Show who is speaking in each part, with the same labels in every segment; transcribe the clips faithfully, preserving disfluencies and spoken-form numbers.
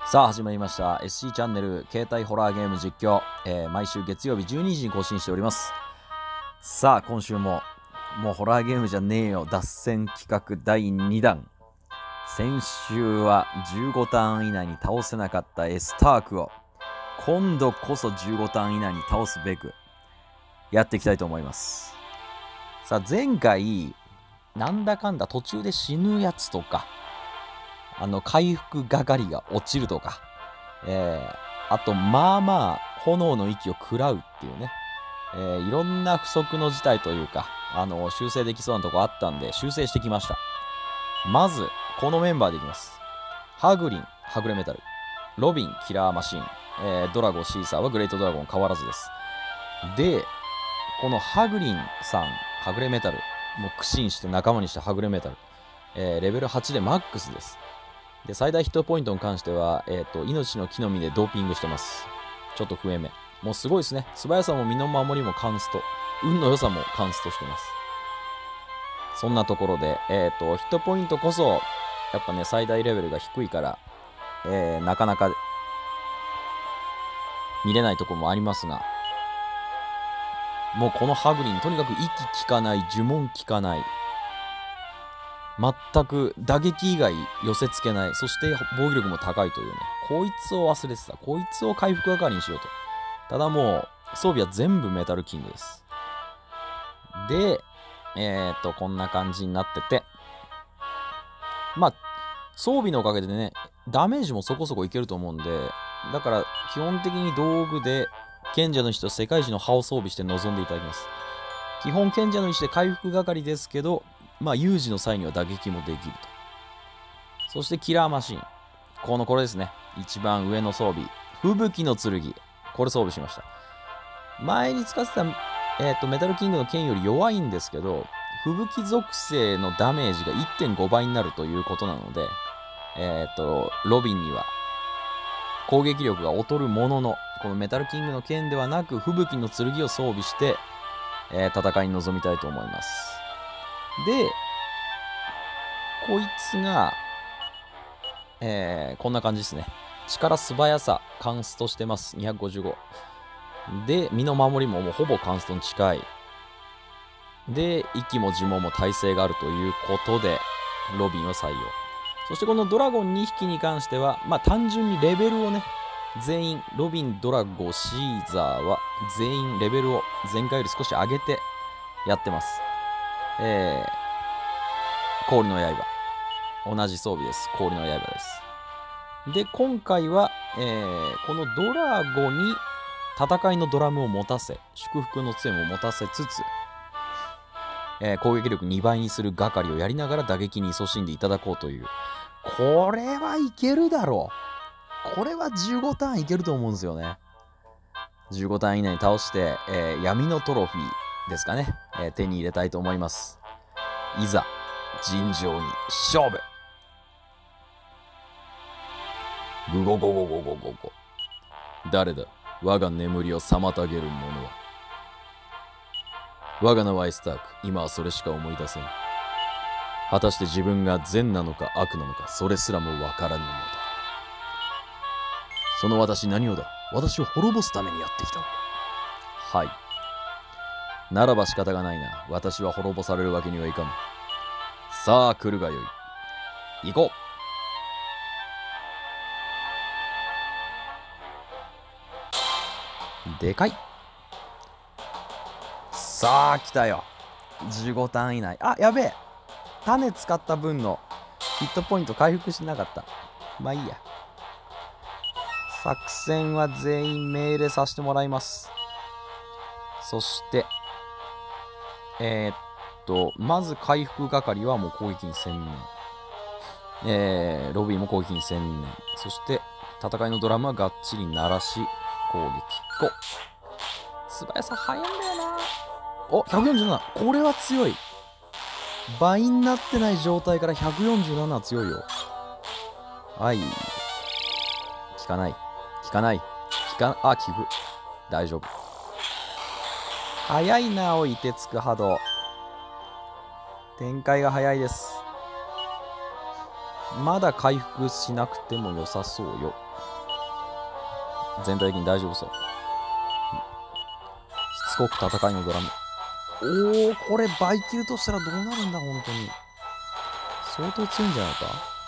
Speaker 1: さあ始まりました エスシー チャンネル携帯ホラーゲーム実況、えー、毎週月曜日じゅうにじに更新しております。さあ今週ももうホラーゲームじゃねえよ脱線企画だいにだん。先週はじゅうごターン以内に倒せなかったエスタークを今度こそじゅうごターン以内に倒すべくやっていきたいと思います。さあ前回なんだかんだ途中で死ぬやつとかあの回復係が落ちるとか、えー、あとまあまあ炎の息を食らうっていうね、えー、いろんな不測の事態というかあの修正できそうなとこあったんで修正してきました。まずこのメンバーでいきます。ハグリンはぐれメタル、ロビンキラーマシン、えー、ドラゴシーサーはグレートドラゴン変わらずです。でこのハグリンさんはぐれメタルもう苦心して仲間にしたはぐれメタル、えー、レベルはちでマックスです。で最大ヒットポイントに関しては、えーと、命の木の実でドーピングしてます。ちょっと増え目。もうすごいですね。素早さも身の守りもカンスト。運の良さもカンストしてます。そんなところで、えーと、ヒットポイントこそ、やっぱね、最大レベルが低いから、えー、なかなか見れないところもありますが、もうこのハグリン、とにかく息効かない、呪文効かない。全く打撃以外寄せつけない。そして防御力も高いというね。こいつを忘れてた。こいつを回復係にしようと。ただもう装備は全部メタルキングです。で、えーっと、こんな感じになってて。まあ、装備のおかげでね、ダメージもそこそこいけると思うんで、だから基本的に道具で賢者の石と世界一の刃を装備して臨んでいただきます。基本賢者の石で回復係ですけど、まあ有事の際には打撃もできると。そしてキラーマシン。このこれですね。一番上の装備。吹雪の剣。これ装備しました。前に使ってた、えーと、メタルキングの剣より弱いんですけど、吹雪属性のダメージが いってんご 倍になるということなので、えっと、ロビンには攻撃力が劣るものの、このメタルキングの剣ではなく、吹雪の剣を装備して、えー、戦いに臨みたいと思います。で、こいつが、えー、こんな感じですね。力素早さ、カンストしてます。にひゃくごじゅうご。で、身の守りももうほぼカンストに近い。で、息も呪文も耐性があるということで、ロビンを採用。そしてこのドラゴンにひきに関しては、まあ単純にレベルをね、全員、ロビン、ドラゴ、シーザーは全員レベルを前回より少し上げてやってます。えー、氷の刃。同じ装備です。氷の刃です。で、今回は、えー、このドラゴに戦いのドラムを持たせ、祝福の杖も持たせつつ、えー、攻撃力にばいにする係をやりながら打撃に勤しんでいただこうという。これはいけるだろう。これはじゅうごターンいけると思うんですよね。じゅうごターン以内に倒して、えー、闇のトロフィーですかね、えー、手に入れたいと思います。いざ、尋常に勝負。グゴゴゴゴゴゴゴ。誰だ、我が眠りを妨げる者は。我が名はエスターク。今はそれしか思い出せん。果たして自分が善なのか悪なのか、それすらもわからぬのだ。その私何をだ。私を滅ぼすためにやってきたのか。はい。ならば仕方がないな。私は滅ぼされるわけにはいかん。さあ来るがよい。行こう。でかい。さあ来たよ。じゅうごターン以内。あ、やべえ。種使った分のヒットポイント回復しなかった。まあいいや。作戦は全員命令させてもらいます。そしてえー、っとまず回復係はもう攻撃に専念。えー、ロビーも攻撃に専念。そして戦いのドラムはがっちり鳴らし攻撃ご。素早さ速いんだよな。お、ひゃくよんじゅうなな。これは強い。倍になってない状態からひゃくよんじゅうななは強いよ。はい。効かない。効かない。効か、あ、効く。大丈夫。早いな、おい、てつく波動。展開が早いです。 まだ回復しなくても良さそうよ。全体的に大丈夫そう。しつこく戦いのドラム。おお、これ倍キルとしたらどうなるんだ、本当に。相当強いんじゃないか。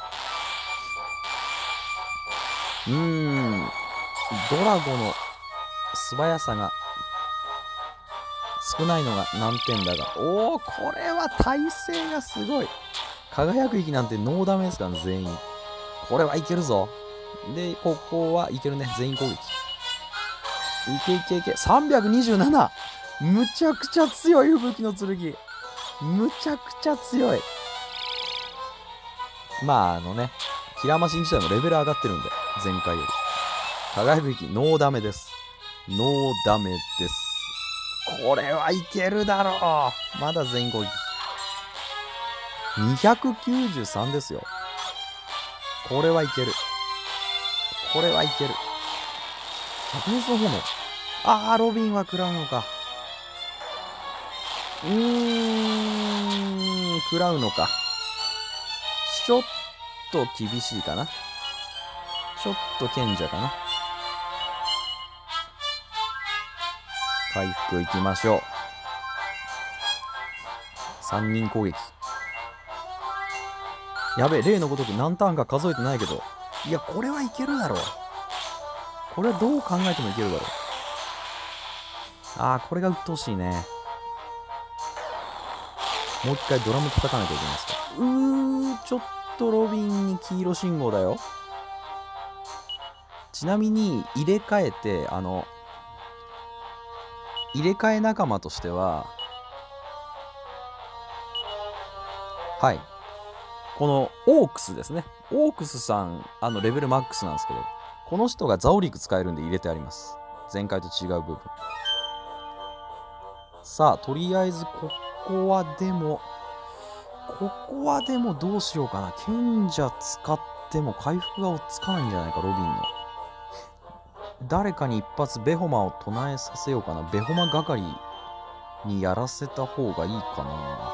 Speaker 1: うーん。ドラゴの素早さが少ないのが難点だが。おお、これは耐性がすごい。輝く息なんてノーダメですからね、全員。これはいけるぞ。で、ここはいけるね。全員攻撃。いけいけいけ。さんびゃくにじゅうなな。むちゃくちゃ強い、吹雪の剣。むちゃくちゃ強い。まあ、あのね、キラーマシン自体もレベル上がってるんで、前回より。輝く息、ノーダメです。ノーダメです。これはいけるだろう。まだ全員攻撃。にひゃくきゅうじゅうさんですよ。これはいける。これはいける。灼熱の炎。あー、ロビンは食らうのか。うーん、食らうのか。ちょっと厳しいかな。ちょっと賢者かな。回復いきましょう。さんにん攻撃。やべえ、例のごとく何ターンか数えてないけど。いや、これはいけるだろう。これはどう考えてもいけるだろう。ああ、これが鬱陶しいね。もう一回ドラム叩かなきゃいけないですか。うー、ちょっとロビンに黄色信号だよ。ちなみに、入れ替えて、あの、入れ替え仲間としては、はい。このオークスですね。オークスさん、あの、レベルマックスなんですけど、この人がザオリク使えるんで入れてあります。前回と違う部分。さあ、とりあえず、ここはでも、ここはでもどうしようかな。賢者使っても回復が追っつかないんじゃないか、ロビンの。誰かに一発ベホマを唱えさせようかな。ベホマ係にやらせた方がいいかな。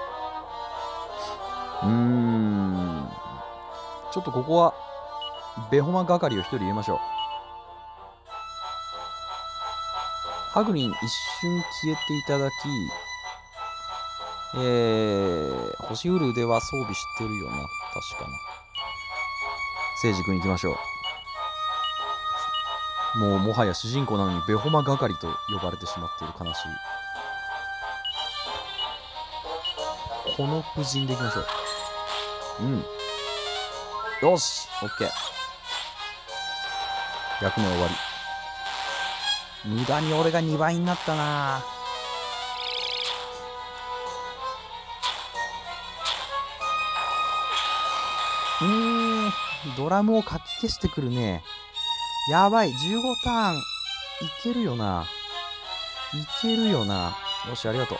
Speaker 1: うーん。ちょっとここは、ベホマ係を一人入れましょう。ハグリン一瞬消えていただき、えー、星ウルでは装備してるよな。確かな。聖司君行きましょう。もうもはや主人公なのにベホマ係と呼ばれてしまっている悲しい。この布陣でいきましょう。うん。よし !OK。役目終わり。無駄に俺がにばいになったな。うーん。ドラムをかき消してくるね。やばい。じゅうごターン。いけるよな。いけるよな。よし、ありがとう。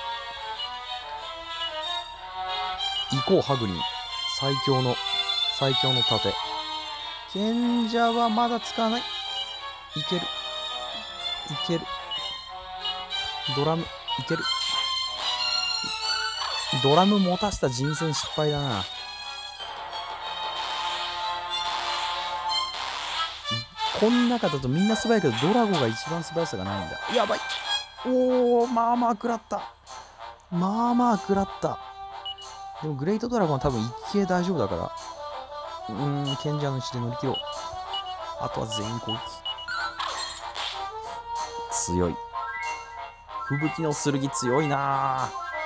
Speaker 1: 行こう、ハグリン。最強の、最強の盾。賢者はまだ使わない。いける。いける。ドラム、いける。ドラム持たせた人選失敗だな。こん中だとみんな素早いけど、ドラゴが一番素早さがないんだ。やばい。おー、まあまあ食らった。まあまあ食らった。でもグレートドラゴンは多分一系大丈夫だから。うーん、賢者の石で乗り切ろう。あとは全員攻撃。強い。吹雪の剣強いな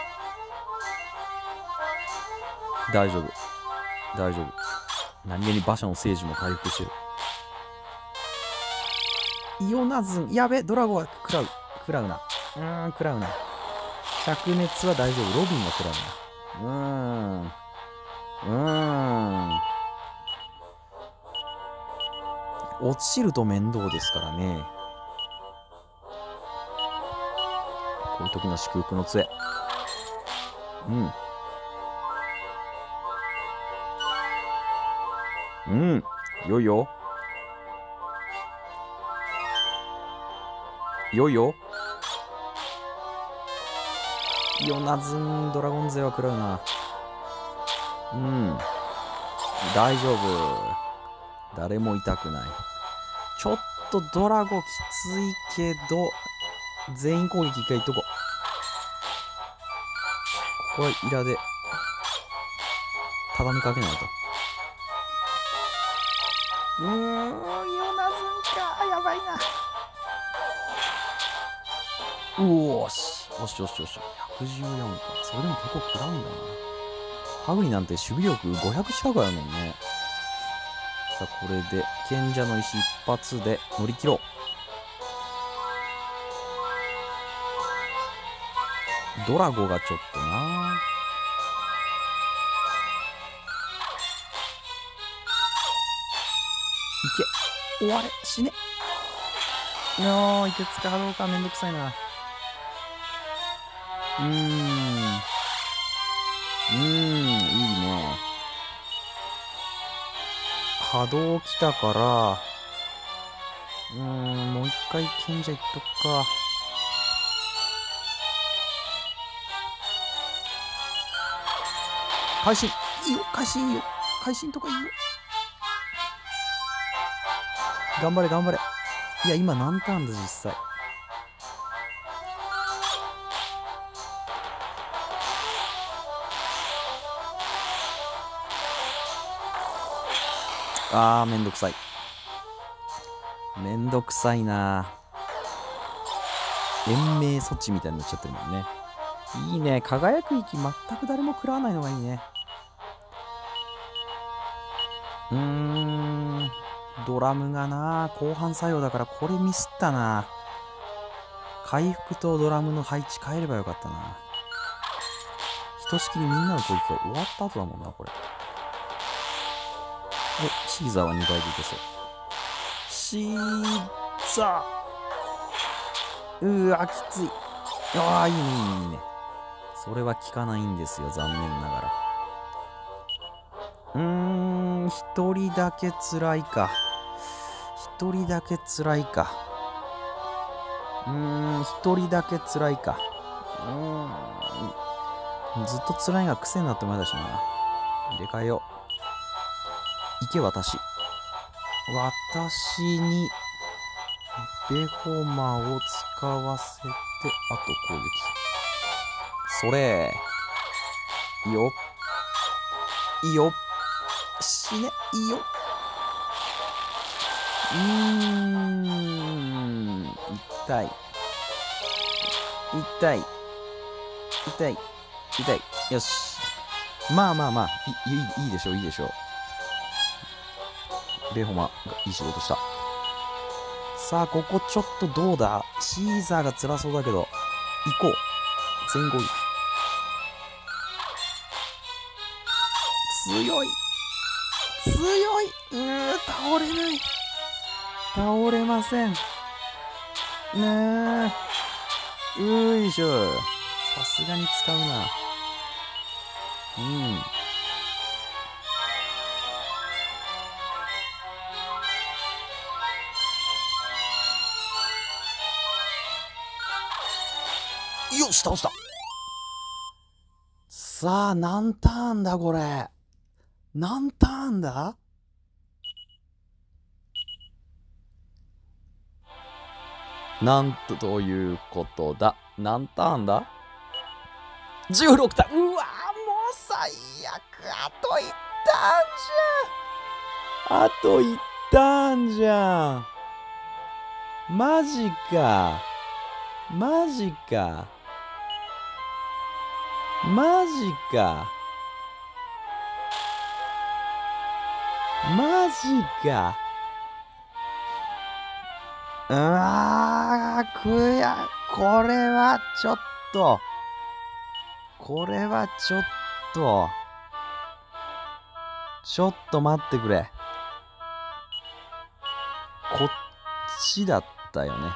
Speaker 1: ぁ。大丈夫。大丈夫。何気に馬車の聖樹も回復してる。イオナズン。やべ、ドラゴンは食らう。食らうな。うーん、食らうな。灼熱は大丈夫。ロビンは食らうな。うーん。うーん。落ちると面倒ですからね。こういう時の祝福の杖。うん。うん。よいよ。よいよ。イオナズンドラゴン勢は食らうな。うん。 大丈夫。誰も痛くない。ちょっとドラゴきついけど、全員攻撃一回いっとこう。ここはイラで畳みかけないと。うーん、ヨナズンか。やばいな。うおーし。よしよしよし。ひゃくじゅうよんか。それでも結構食らうんだな。ハグリなんて守備力ごひゃく近くあるもんね。さあ、これで賢者の石一発で乗り切ろう。ドラゴがちょっとな。いけ。終われ。死ね。いやー、いけつかどうかめんどくさいな。うーん。うーん、いいね。波動来たから、うーん、もう一回賢者いっとくか。会心いいよ、会心いいよ、会心とかいいよ。頑張れ頑張れ。いや、今何ターンだ実際。あー、めんどくさい。めんどくさいな。延命措置みたいになっちゃってるもんね。いいね。輝く息全く誰も食らわないのがいいね。うーん。ドラムがな、後半作用だからこれミスったな。回復とドラムの配置変えればよかったな。ひとしきりみんなの攻撃が終わった後だもんな、これ。お、シーザーはにばいでいけそう。シーザー。うわ、きつい。ああ、いいね、いいね、いいね。それは効かないんですよ、残念ながら。うーん、一人だけ辛いか。一人だけ辛いか。うーん、一人だけ辛いか。うーん。ずっと辛いが癖になってまだしな。入れ替えよう。いけ、私。私に、ベホマを使わせて、あと攻撃。それ。いいよ。いいよ。死ね。いいよ。うーん。痛い。痛い。痛い。痛い。よし。まあまあまあ、いい、いいでしょう、いいでしょう。ベホマがいい仕事した。さあ、ここちょっとどうだ？シーザーが辛そうだけど、行こう。全員攻撃。強い。強い。うー、倒れない。倒れません。ねえ。ういしょ。さすがに使うな。うん。よし、倒した。さあ、何ターンだこれ。何ターンだ？なんとどういうことだ。何ターンだ？ じゅうろく ターン。うわー、もう最悪。あといちターンじゃん。あといちターンじゃん。マジか。マジか。マジか。マジか。うわー、くや、これはちょっと。これはちょっと。ちょっと待ってくれ。こっちだったよね。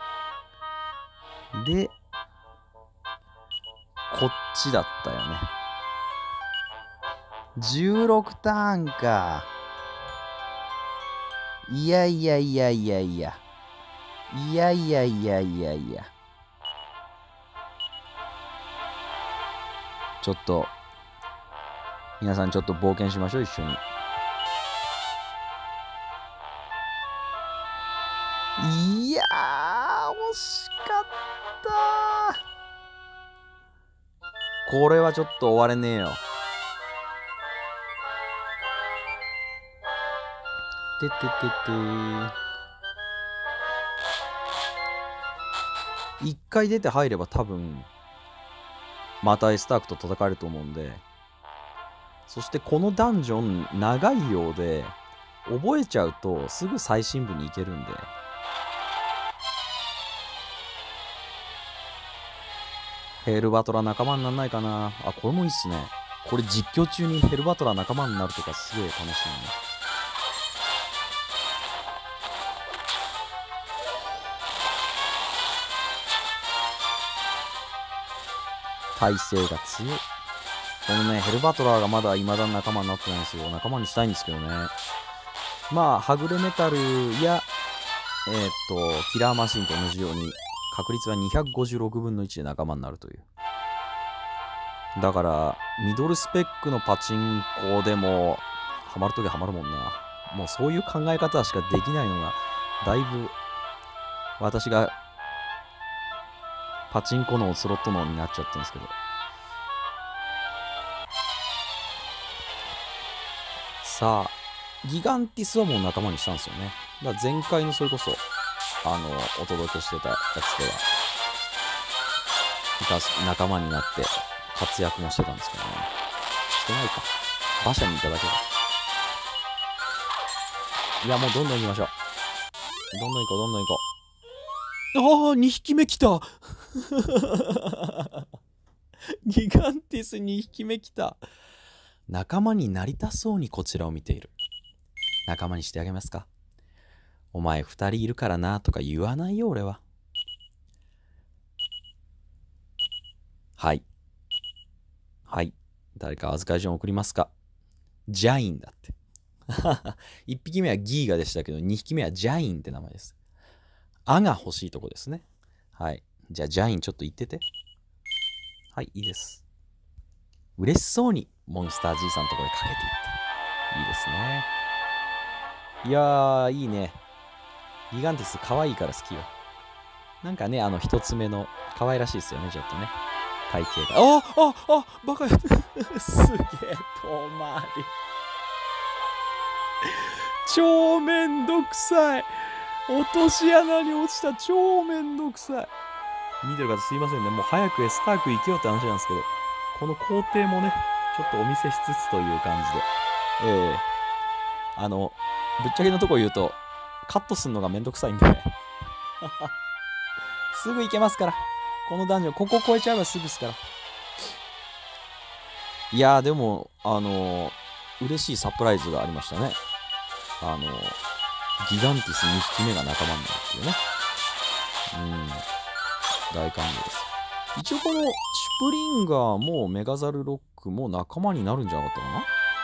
Speaker 1: で、こっちだったよね。じゅうろくターンか。いやいやいやいやいや。いやいやいやいやいや。ちょっと、皆さんちょっと冒険しましょう、一緒に。 いやー、惜しかったー。これはちょっと終われねえよ。ててててー。一回出て入れば多分、またエスタークと戦えると思うんで、そしてこのダンジョン長いようで、覚えちゃうとすぐ最深部に行けるんで、ヘルバトラ仲間にならないかな。あ、これもいいっすね。これ実況中にヘルバトラ仲間になるとかすげえ楽しいね。耐性が強い。このね、ヘルバトラーがまだ未だ仲間になってないんですよ。仲間にしたいんですけどね。まあ、はぐれメタルや、えー、っと、キラーマシンと同じように、確率はにひゃくごじゅうろくぶんのいちで仲間になるという。だから、ミドルスペックのパチンコでも、ハマるときハマるもんな。もうそういう考え方しかできないのが、だいぶ、私が、パチンコ脳、スロット脳になっちゃってるんですけど。さあ、ギガンティスはもう仲間にしたんですよね。だから前回のそれこそ、あの、お届けしてたやつでは、仲間になって活躍もしてたんですけどね。してないか。馬車にいただけだ。いや、もうどんどん行きましょう。どんどん行こう、どんどん行こう。ああ、にひきめ来たギガンティスにひきめ来た。仲間になりたそうにこちらを見ている。仲間にしてあげますか？お前二人いるからなとか言わないよ俺は。はい。はい。誰か預かり状送りますか？ジャインだって。一匹目はギーガでしたけど、二匹目はジャインって名前です。アが欲しいとこですね。はい。じゃあジャインちょっと言ってて。はい、いいです。嬉しそうにモンスター G さんのところでかけていった。いいですね。いやー、いいね。ギガンティス可愛いから好きよ。なんかね、あの一つ目の可愛らしいですよね、ちょっとね。体型が。あああバカやすげえ、遠回り。超めんどくさい。落とし穴に落ちた。超めんどくさい。見てる方すいませんね。もう早くエスターク行けよって話なんですけど、この工程もね、ちょっとお見せしつつという感じで。ええー、あの、ぶっちゃけのとこ言うと、カットするのがめんどくさいんで。すぐ行けますから。このダンジョン、ここ越えちゃえばすぐですから。いやー、でも、あのー、嬉しいサプライズがありましたね。あのー、ギガンティスにひきめが仲間になるっていうね。うん。大歓迎です。一応このシュプリンガーもメガザルロックも仲間になるんじゃなかったかな。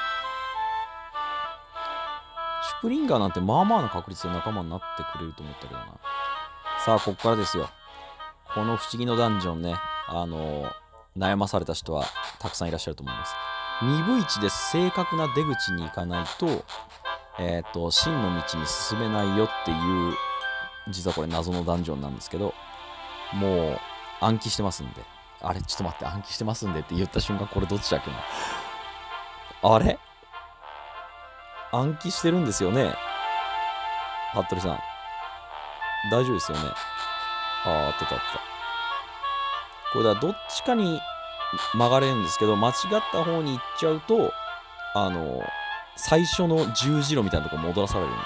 Speaker 1: シュプリンガーなんてまあまあの確率で仲間になってくれると思ったけどな。さあ、こっからですよ。この不思議のダンジョンね、あのー、悩まされた人はたくさんいらっしゃると思います。にぶいちで正確な出口に行かないと、えっと、真の道に進めないよっていう、実はこれ謎のダンジョンなんですけど、もう暗記してますんで。あれちょっと待って、暗記してますんでって言った瞬間、これどっちだっけな。あれ暗記してるんですよね、服部さん。大丈夫ですよね。ああ、あったあった。これだ、どっちかに曲がれるんですけど、間違った方に行っちゃうと、あの、最初の十字路みたいなとこ戻らされるんで。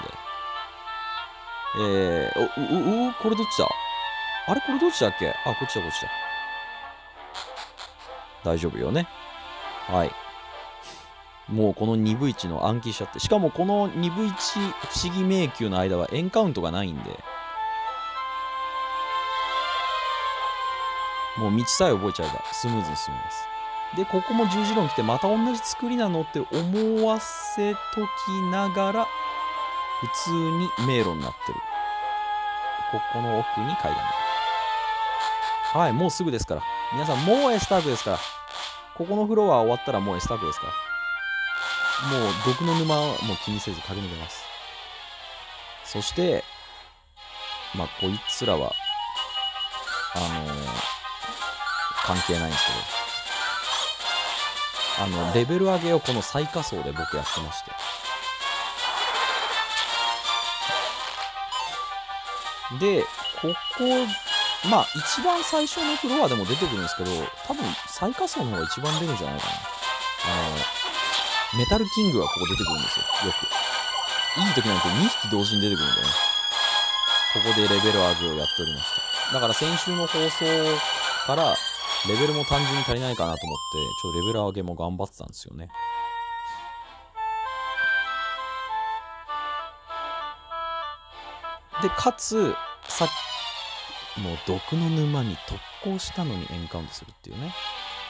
Speaker 1: えー、お、お、お、これどっちだ？あれこれどっちだっけ？あ、こっちだ、こっちだ。大丈夫よね。はい。もうこのにぶいちの暗記しちゃって。しかもこのにぶいち不思議迷宮の間はエンカウントがないんで、もう道さえ覚えちゃえばスムーズに進みます。で、ここも十字路に来てまた同じ作りなのって思わせときながら、普通に迷路になってる。ここの奥に階段が。はい、もうすぐですから。皆さん、もうエスタークですから。ここのフロア終わったらもうエスタークですから。もう毒の沼はもう気にせず駆け抜けます。そして、 まあこいつらはあのー、関係ないんですけど、あのレベル上げをこの最下層で僕やってまして、でここまあ一番最初のフロアでも出てくるんですけど、多分最下層の方が一番出るんじゃないかな。あのメタルキングはここ出てくるんですよ、よく。いい時なんてにひき同時に出てくるんでね。ここでレベル上げをやっておりました。だから先週の放送からレベルも単純に足りないかなと思って、ちょっとレベル上げも頑張ってたんですよね。で、かつ、さっき、もう毒の沼に特攻したのにエンカウントするっていうね。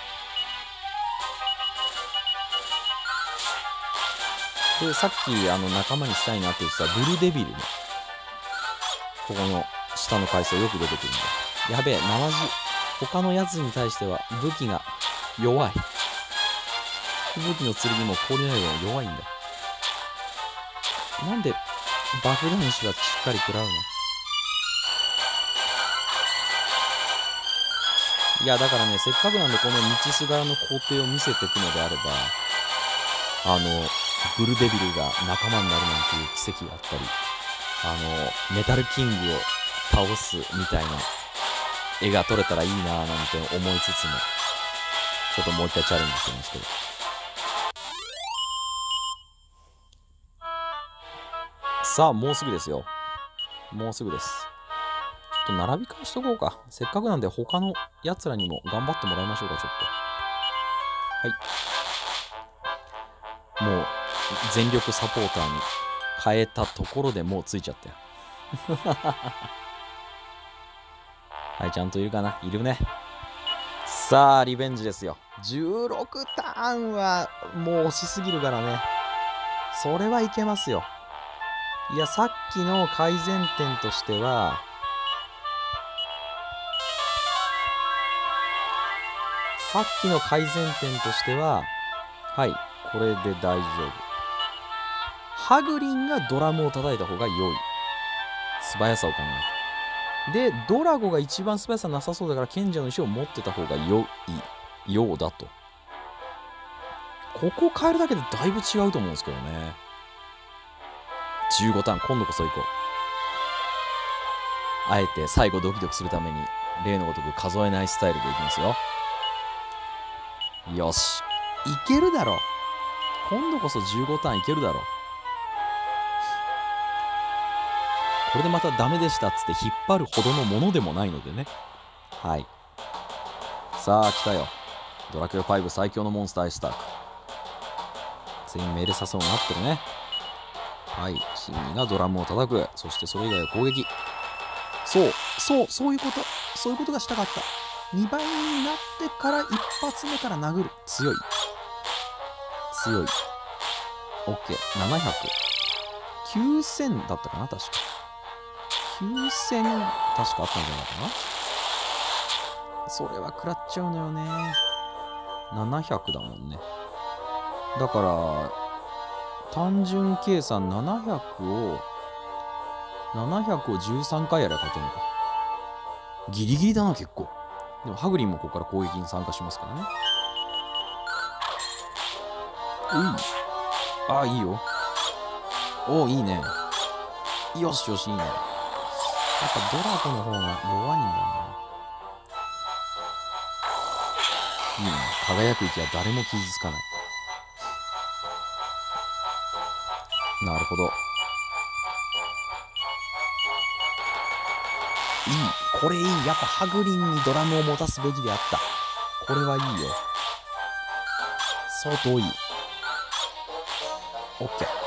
Speaker 1: で、さっきあの仲間にしたいなって言ってたブルーデビルの、ここの下の階層よく出てくるんで。やべえ、ななじ、他のやつに対しては武器が弱い。武器の剣も氷のように弱いんだ。なんで爆弾石はしっかり食らうの？いや、だからね、せっかくなんでこの道すがらの工程を見せていくのであれば、あの、ブルデビルが仲間になるなんていう奇跡があったり、あの、メタルキングを倒すみたいな絵が撮れたらいいなぁなんて思いつつも、ちょっともう一回チャレンジしてるんですけど。さあ、もうすぐですよ。もうすぐです。ちょっと並び替えしとこうか。せっかくなんで他のやつらにも頑張ってもらいましょうか、ちょっと。はい。もう、全力サポーターに変えたところでもうついちゃったよ。はい、ちゃんといるかな？いるね。さあ、リベンジですよ。じゅうろくターンはもう惜しすぎるからね。それはいけますよ。いや、さっきの改善点としては、さっきの改善点としては、はい、これで大丈夫。ハグリンがドラムを叩いた方が良い。素早さを考えて。で、ドラゴが一番素早さなさそうだから賢者の石を持ってた方が良いようだと。ここを変えるだけでだいぶ違うと思うんですけどね。じゅうごターン、今度こそ行こう。あえて最後ドキドキするために、例のごとく数えないスタイルでいきますよ。よし。いけるだろう。今度こそじゅうごターンいけるだろう。これでまたダメでしたっつって引っ張るほどのものでもないのでね。はい。さあ、来たよ。ドラクエファイブ最強のモンスターアイスターク。全員命令させそうになってるね。はい。君がドラムを叩く。そしてそれ以外は攻撃。そう、そう、そういうこと。そういうことがしたかった。にばいになってから一発目から殴る。強い。強い。オッケー。ななひゃく。きゅうせんだったかな確か。きゅうせん確かあったんじゃないかな。それは食らっちゃうのよね。ななひゃくだもんね。だから単純計算ななひゃくをななひゃくをじゅうさんかいやれば勝てるのか。ギリギリだな結構。でもハグリンもここから攻撃に参加しますからね。うい。ああいいよ。おおいいね。よしよしいいね。やっぱドラゴの方が弱いんだな。いいね。輝く息は誰も傷つかない。なるほど。いい。これいい。やっぱハグリンにドラムを持たすべきであった。これはいいよ。相当いい。オッケー。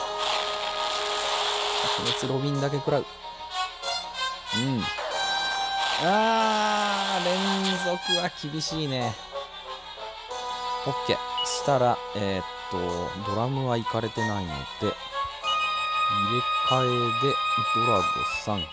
Speaker 1: 灼熱ロビンだけ食らう。うん。あー、連続は厳しいね。オッケー。したら、えー、っと、ドラムは行かれてないので、入れ替えでドラゴさん。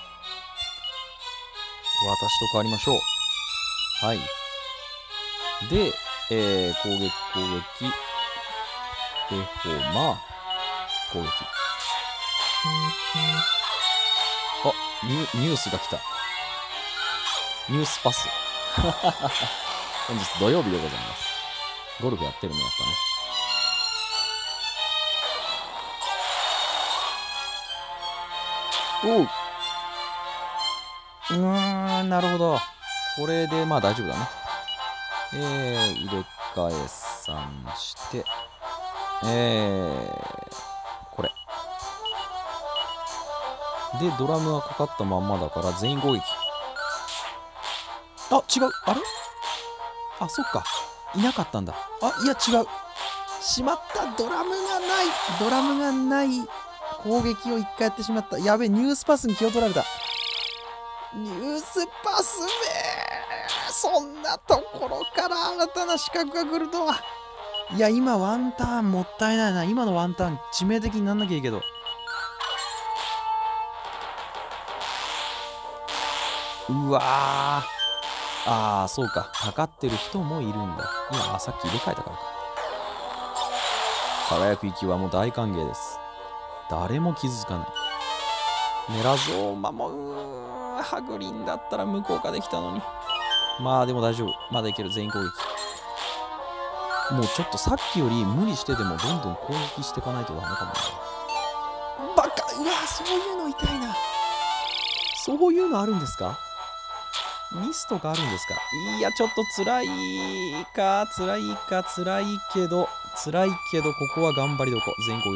Speaker 1: 私と変わりましょう。はい。で、えー、攻撃、攻撃。エホマ、攻撃。あ、 ニュニュースが来た。ニュースパス。本日土曜日でございます。ゴルフやってるね、やっぱね。おう。うーん、なるほど。これでまあ大丈夫だね。えー、入れ替えさんして、えー、これ。で、ドラムはかかったまんまだから全員攻撃。あ、違う。あれあ、そっか。いなかったんだ。あ、いや違う。しまった。ドラムがない。ドラムがない攻撃を一回やってしまった。やべえ、ニュースパスに気を取られた。ニュースパスめー。そんなところから新たな資格が来るとは。いや、今ワンターンもったいないな。今のワンターン致命的になんなきゃいいけど。うわー。ああ、そうか。かかってる人もいるんだ。今、あ、さっき入れ替えたからか。輝く息はもう大歓迎です。誰も傷つかない。メラゾーマも、うーん、ハグリンだったら無効化できたのに。まあでも大丈夫。まだいける。全員攻撃。もうちょっとさっきより無理してでもどんどん攻撃していかないとダメかもな。バカ、うわ、そういうの痛いな。そういうのあるんですか？ミスとかあるんですか？いや、ちょっと辛いか、辛いか、辛いけど、辛いけど、ここは頑張りどこ。全攻撃。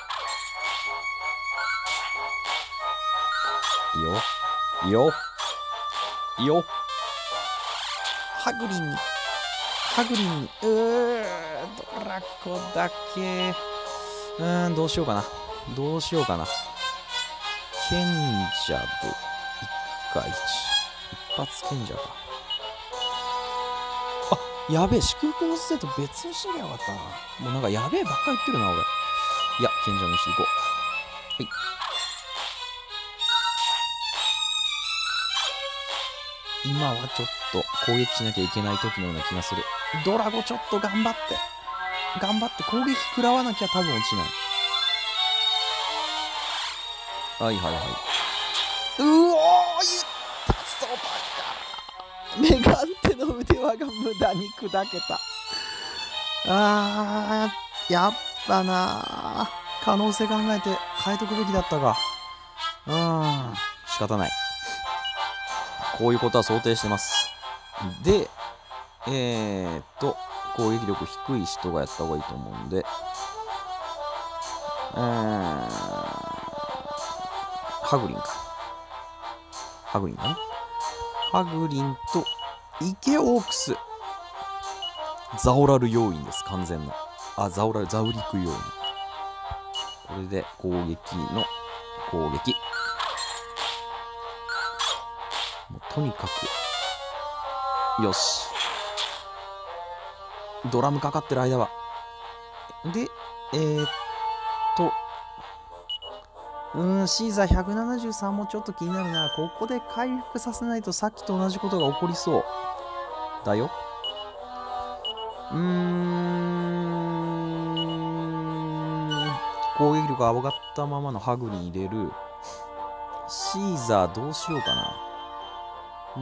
Speaker 1: いいよ。いいよ。いいよ。ハグリンに。ハグリンに。うー、ドラコだけ。うーん、どうしようかな。どうしようかな。賢者でいくか、いち。一発賢者か。あ、やべえ、祝福のステート別にしときゃよかったな。もうなんかやべえばっかり言ってるな、俺。いや、賢者にしていこう。はい。今はちょっと攻撃しなきゃいけない時のような気がする。ドラゴちょっと頑張って。頑張って攻撃食らわなきゃ多分落ちない。はいはいはい。うおー、言ったそばか。メガンテの腕輪が無駄に砕けた。あー、やっぱなー。可能性考えて変えとくべきだったか。うーん、仕方ない。こういうことは想定してます。で、えーっと、攻撃力低い人がやった方がいいと思うんで、うーん、ハグリンか。ハグリンかな。ハグリンと、イケオークス。ザオラル要因です、完全な。あ、ザオラル、ザウリク要因。これで攻撃の攻撃。もうとにかく。よし。ドラムかかってる間は。で、えー、っと、うーん、シーザーひゃくななじゅうさんもちょっと気になるな。ここで回復させないとさっきと同じことが起こりそう。だよ。うーん。攻撃力上がったままのハグに入れる。シーザーどうしようかな。うー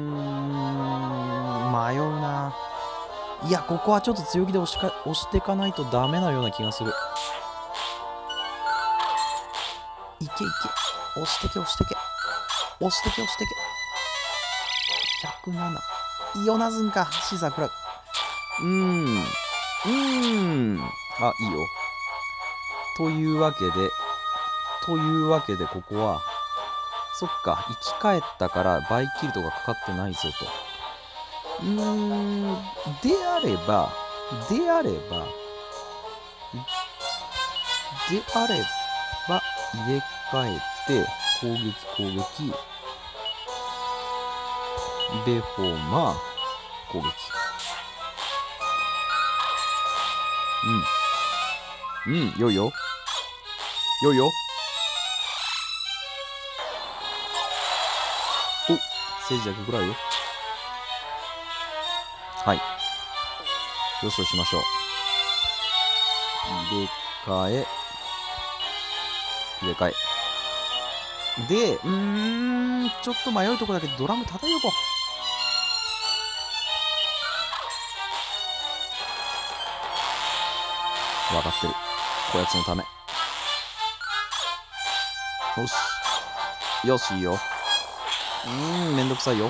Speaker 1: ん。迷うな。いや、ここはちょっと強気で押しか押していかないとダメなような気がする。いけいけ。押してけ押してけ。押してけ押してけ。ひゃくなな。イオナズンか。シーザー食らう。うーん。うーん。あ、いいよ。というわけで、というわけでここは、そっか、生き返ったからバイキルトがかかってないぞと。うーん。であれば、であれば、であれば、入れ替えて、攻撃攻撃、ベホーマー、攻撃。うん。うん、よいよ。よいよ。お、政治だけ食らうよ。はい。よしとしましょう。入れ替え。入れ替え。 で、うーん、ちょっと迷うとこだけど、ドラム叩いとこう。分かってる。こやつのため。よし。よし、いいよ。うーん、めんどくさいよ。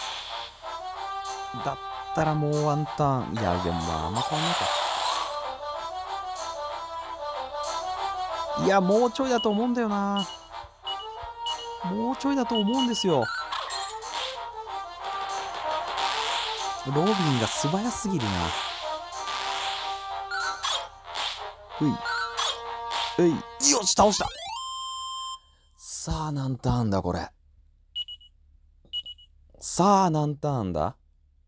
Speaker 1: だったらもうワンターン。いや、でもまあ、あんま変わんないか。いや、もうちょいだと思うんだよな。もうちょいだと思うんですよ。ロビンが素早すぎるな。うい。うい。よし、倒した。さあ、何ターンだ、これ。さあ、何ターンだ。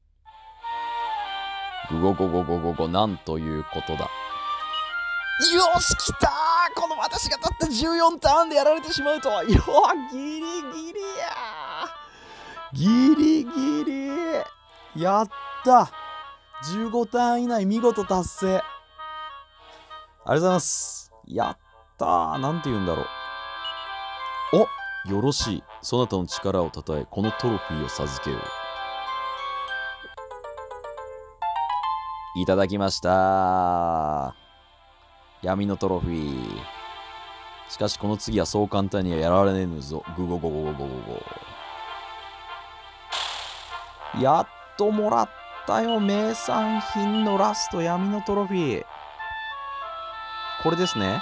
Speaker 1: グゴゴゴゴゴゴ、なんということだ。よし、来たー。この私がたったじゅうよんターンでやられてしまうとは。よー、ギリギリやー。ギリギリ。やった。じゅうごターン以内見事達成。ありがとうございます。やったー。なんて言うんだろう。お、よろしい。そなたの力をたたえ、このトロフィーを授けよう。いただきました。闇のトロフィー。しかしこの次はそう簡単にはやられねぬぞ。グゴゴゴゴゴゴゴ。やっともらったよ。名産品のラスト闇のトロフィー。これですね。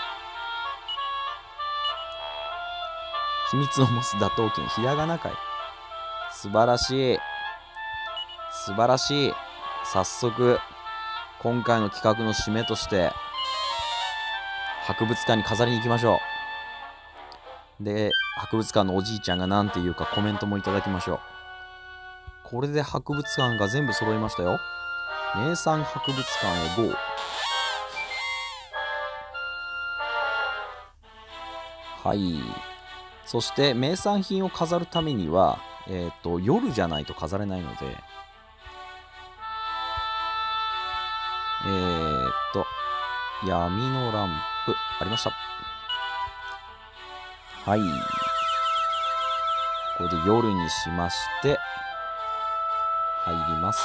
Speaker 1: 秘密を持つ打倒剣。ひらがなかい。素晴らしい。素晴らしい。早速、今回の企画の締めとして、博物館に飾りに行きましょう。で、博物館のおじいちゃんが何て言うかコメントもいただきましょう。これで博物館が全部揃いましたよ。名産博物館へ ゴー。はい。そして名産品を飾るためには、えっと、夜じゃないと飾れないので、えー、っと、闇のランプ、ありました。はい。これで夜にしまして、入ります。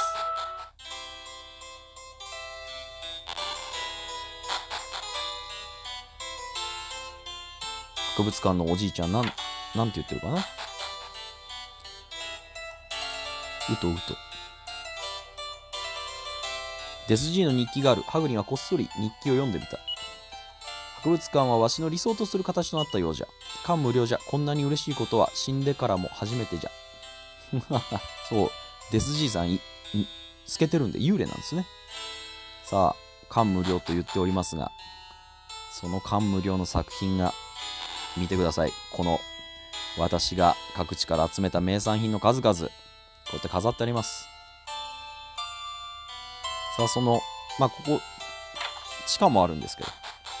Speaker 1: 博物館のおじいちゃん、なん、なんて言ってるかな。うとうと。デスジーの日記がある。ハグリンはこっそり日記を読んでみた。博物館はわしの理想とする形となったようじゃ。感無量じゃ。こんなに嬉しいことは死んでからも初めてじゃ。そう。デスジーさんい、い、透けてるんで幽霊なんですね。さあ、感無量と言っておりますが、その感無量の作品が、見てください。この、私が各地から集めた名産品の数々、こうやって飾ってあります。さあ、その、まあ、ここ、地下もあるんですけど、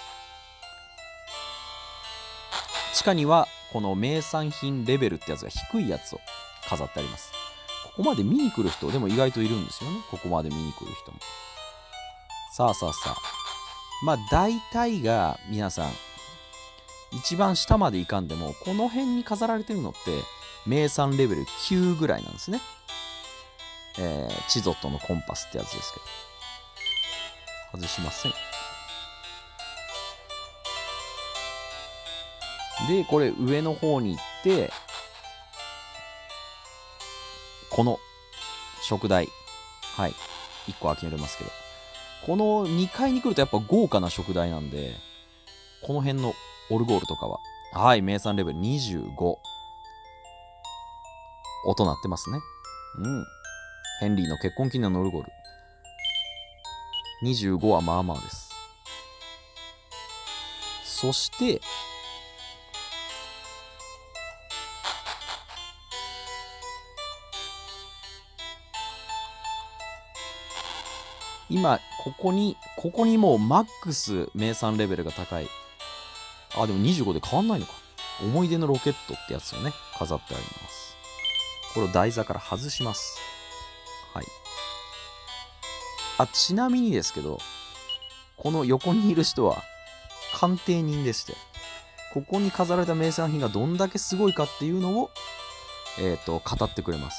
Speaker 1: 地下には、この名産品レベルってやつが低いやつを飾ってあります。ここまで見に来る人、でも意外といるんですよね。ここまで見に来る人も。さあさあさあ。まあ、大体が、皆さん、一番下までいかんでも、この辺に飾られてるのって、名産レベルきゅうぐらいなんですね。えー、チゾットのコンパスってやつですけど。外しません。で、これ上の方に行って、この食台。はい。いっこ開けられますけど。このにかいに来るとやっぱ豪華な食台なんで、この辺のオルゴールとかは、はい、名産レベルにじゅうご。音鳴ってますね。うん。ヘンリーの結婚記念のオルゴール。にじゅうごはまあまあです。そして、今、ここに、ここにもうマックス名産レベルが高い。あ、でもにじゅうごで変わんないのか。思い出のロケットってやつをね、飾ってあります。これを台座から外します。はい。あ、ちなみにですけど、この横にいる人は鑑定人でして、 ここに飾られた名産品がどんだけすごいかっていうのを、えっと、語ってくれます。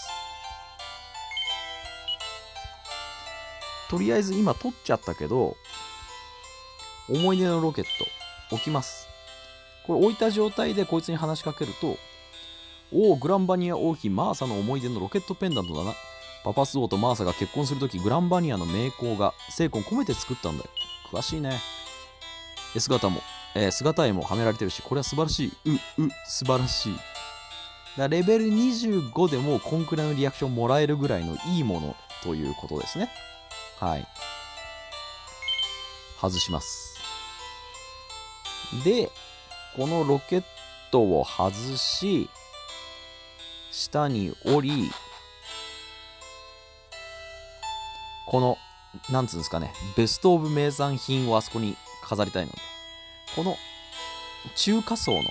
Speaker 1: とりあえず今取っちゃったけど、思い出のロケット置きます。これ置いた状態でこいつに話しかけると、おお、グランバニア王妃マーサの思い出のロケットペンダントだな。パパス王とマーサが結婚するとき、グランバニアの名工が精魂込めて作ったんだよ。詳しいね。姿も、えー、姿絵もはめられてるし、これは素晴らしい。う、う、素晴らしい。だレベルにじゅうごでもこんくらいのリアクションもらえるぐらいのいいものということですね。はい。外します。で、このロケットを外し、下に降り、この、なんつうんですかね、ベストオブ名産品をあそこに飾りたいので、この中華層の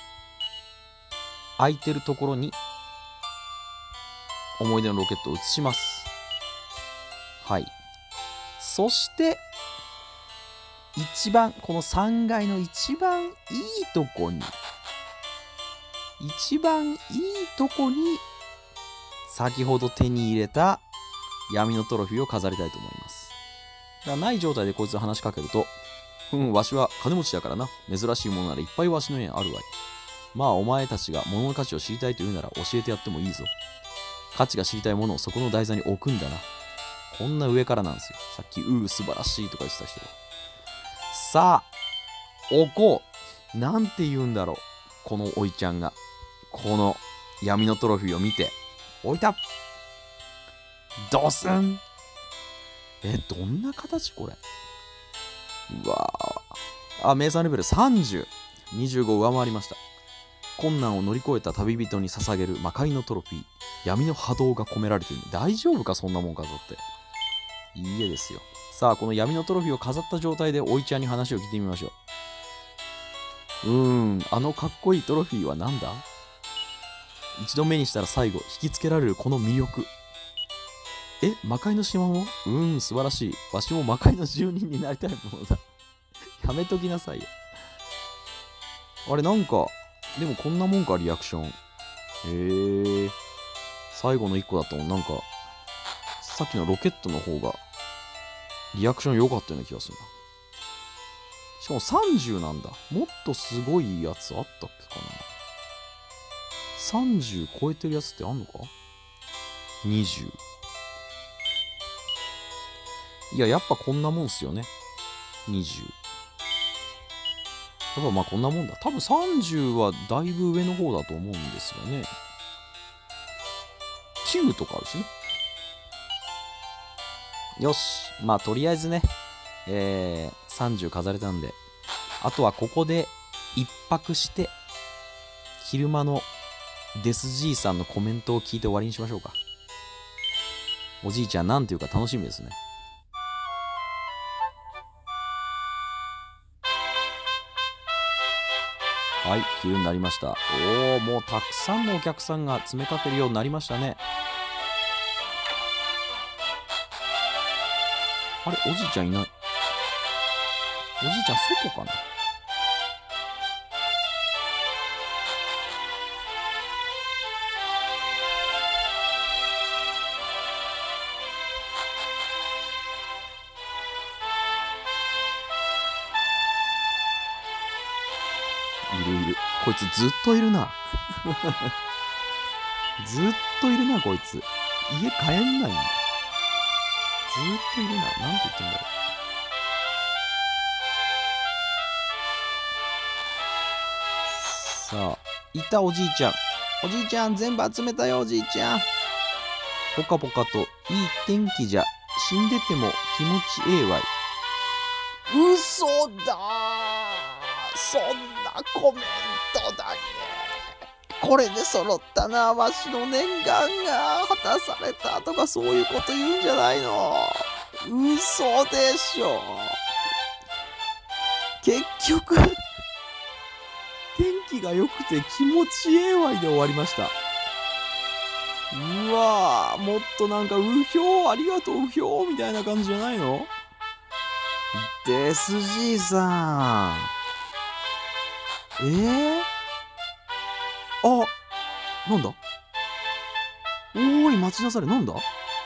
Speaker 1: 空いてるところに思い出のロケットを移します。はい。そして、一番、このさんがいの一番いいとこに、一番いいとこに、先ほど手に入れた闇のトロフィーを飾りたいと思います。だからない状態でこいつに話しかけると、うん、わしは金持ちだからな。珍しいものならいっぱいわしの家にあるわい。まあお前たちが物の価値を知りたいというなら教えてやってもいいぞ。価値が知りたいものをそこの台座に置くんだな。こんな上からなんですよ。さっき、うー、素晴らしいとか言ってた人が。さあ、置こう。なんて言うんだろう。このおいちゃんが。この闇のトロフィーを見て。置いた。ドスン。え、どんな形これ。うわぁ。あ、名産レベルさんじゅう。にじゅうご上回りました。困難を乗り越えた旅人に捧げる魔界のトロフィー。闇の波動が込められている。大丈夫かそんなもん飾って。いいえですよ。さあ、この闇のトロフィーを飾った状態でおいちゃんに話を聞いてみましょう。うーん、あのかっこいいトロフィーは何だ？一度目にしたら最後、引きつけられるこの魅力。え、魔界の島も？うーん、素晴らしい。わしも魔界の住人になりたいものだ。やめときなさいよ。あれ、なんか、でもこんなもんか、リアクション。へえ。最後のいっこだと、なんか、さっきのロケットの方が、リアクション良かったような気がするな。しかもさんじゅうなんだ。もっとすごいやつあったっけかな。さんじゅう超えてるやつってあんのか？ にじゅう。いや、やっぱこんなもんっすよね。にじゅう。やっぱまあこんなもんだ。多分さんじゅうはだいぶ上の方だと思うんですよね。きゅうとかあるしね。よし。まあとりあえずね、えー、さんじゅう飾れたんで、あとはここで一泊して、昼間のデスじいさんのコメントを聞いて終わりにしましょうか。おじいちゃんなんていうか楽しみですね。はい、昼になりました。おお、もうたくさんのお客さんが詰めかけるようになりましたね。あれ、おじいちゃんいない。おじいちゃん外かな。いるいる。こいつずっといるな。ずっといるな、こいつ。家帰んないんだ。ずっといるな。なんて言ってんだろう。さあ、いたおじいちゃん。おじいちゃん、全部集めたよ、おじいちゃん。ポカポカといい天気じゃ。死んでても気持ちええわい。嘘だー。そんなコメントだね。これで揃ったな。わしの念願が果たされたとかそういうこと言うんじゃないの。嘘でしょ。結局天気が良くて気持ちええわいで終わりました。うわー、もっとなんかうひょー、ありがとううひょーみたいな感じじゃないの？デスじいさん、 えー、あ、なんだ、おーい、待ちなされ、なんだ、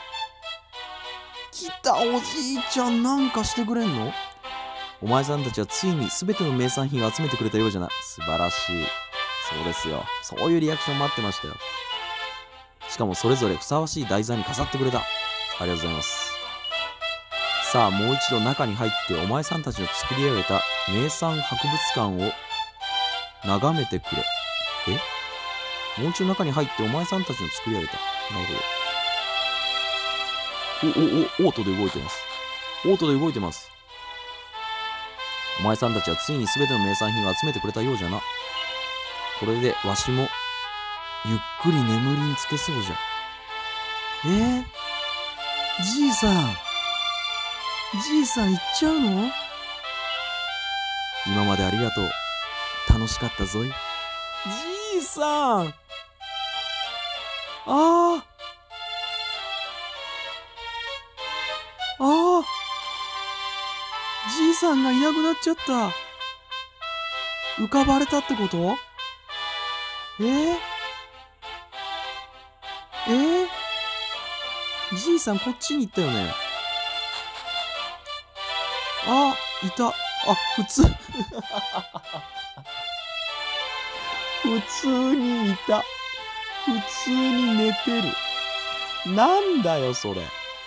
Speaker 1: 来た、おじいちゃん、なんかしてくれんの。お前さんたちはついに全ての名産品を集めてくれたようじゃな。素晴らしい。そうですよ。そういうリアクション待ってましたよ。しかもそれぞれふさわしい台座に飾ってくれた。ありがとうございます。さあ、もう一度中に入ってお前さんたちの作り上げた名産博物館を眺めてくれ。え？もう一度中に入ってお前さんたちの作り上げた。なるほど。お、お、お、オートで動いてます。オートで動いてます。お前さんたちはついに全ての名産品を集めてくれたようじゃな。これでわしもゆっくり眠りにつけそうじゃ。えー、じいさん、じいさん行っちゃうの？今までありがとう。楽しかったぞい。じいさん、ああ、ああ、じいさんがいなくなっちゃった。浮かばれたってこと？えー、えー、じいさんこっちに行ったよね。あ、いた。あ、普通。普通にいた。普通に寝てる。なんだよ、それ。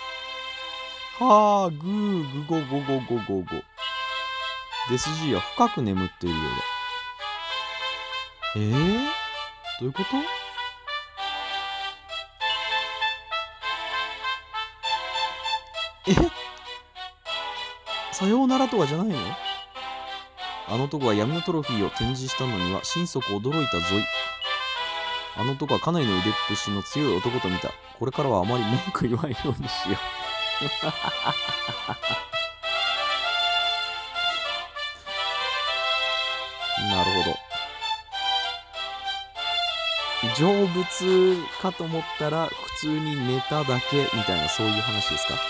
Speaker 1: はあ、ぐーぐごごごごごご。デスジーは深く眠っているようだ。えー、どういうこと？え、さようならとかじゃないの？あの男は闇のトロフィーを展示したのには心底驚いたぞい。あの男はかなりの腕っぷしの強い男と見た。これからはあまり文句言わんようにしよう。なるほど。成仏かと思ったら普通に寝ただけみたいな、そういう話ですか？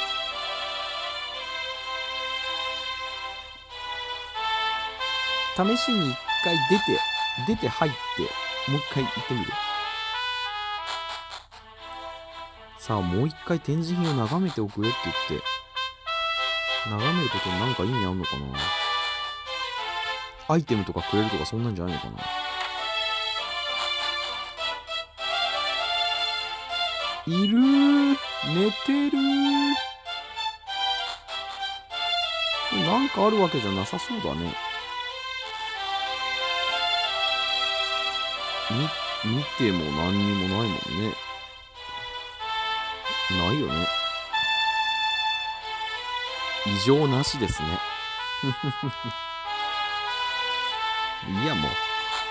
Speaker 1: 試しに一回出て出て入ってもう一回行ってみる。さあ、もう一回展示品を眺めておくよって言って、眺めることに何か意味あんのかな。アイテムとかくれるとかそんなんじゃないのかな。いるー、寝てるー。なんかあるわけじゃなさそうだね。み、見ても何にもないもんね。ないよね。異常なしですね。いや、もう。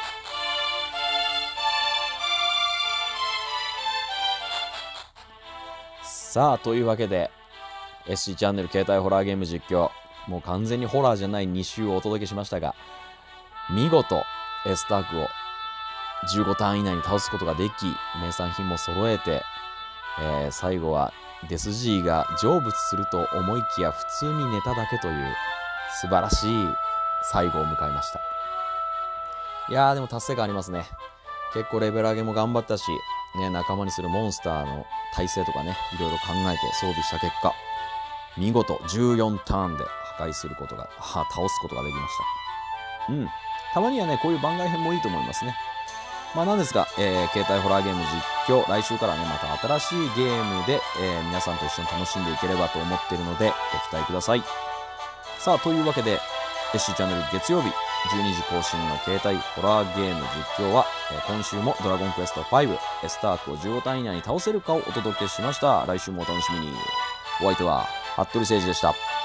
Speaker 1: さあ、というわけで エスシー チャンネル携帯ホラーゲーム実況、もう完全にホラーじゃないに週をお届けしましたが、見事 S タークをじゅうごターン以内に倒すことができ、名産品も揃えて、えー、最後はデス G が成仏すると思いきや普通に寝ただけという素晴らしい最後を迎えました。いやー、でも達成感ありますね。結構レベル上げも頑張ったし、ね、仲間にするモンスターの耐性とかね、いろいろ考えて装備した結果、見事じゅうよんターンで破壊することが、は倒すことができました。うん。たまにはね、こういう番外編もいいと思いますね。まあなんですが、えー、携帯ホラーゲーム実況、来週からね、また新しいゲームで、えー、皆さんと一緒に楽しんでいければと思っているので、ご期待ください。さあ、というわけで、エッシー チャンネル月曜日、じゅうにじ更新の携帯ホラーゲーム実況は、えー、今週もドラゴンクエストファイブ、エスタークをじゅうごターン以内に倒せるかをお届けしました。来週もお楽しみに。お相手は、服部誠二でした。